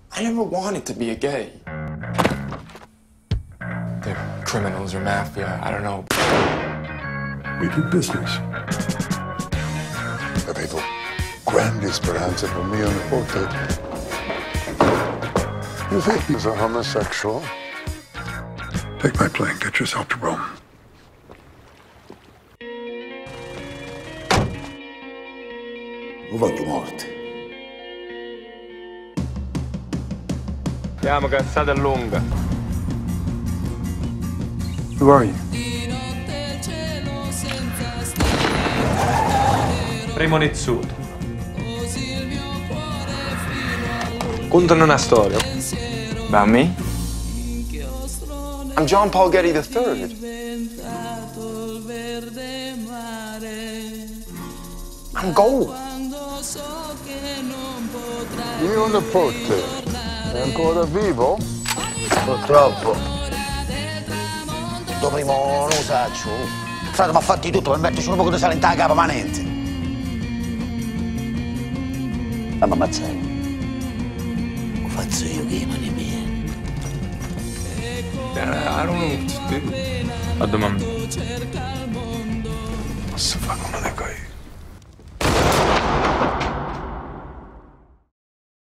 I never wanted to be a gay. They're criminals or mafia, I don't know. We do business. Avevo grandi speranze per mio nipote. You think he's a homosexual? Take my plane, get yourself to Rome. Lo voglio morte. Siamo cazzate a lunga. Who are you? Primo Nizzuto. Contano una storia. About me? I'm John Paul Getty III. I'm gold. Mio nipote è ancora vivo? Purtroppo. Tuo primo non lo saccio. Frate, mi ha fatto di tutto per metterci un po' di sale in capa manente. Ma mi ammazzare. Lo faccio io che mani mie. I don't know what to do. A domani. Posso fare come le coi.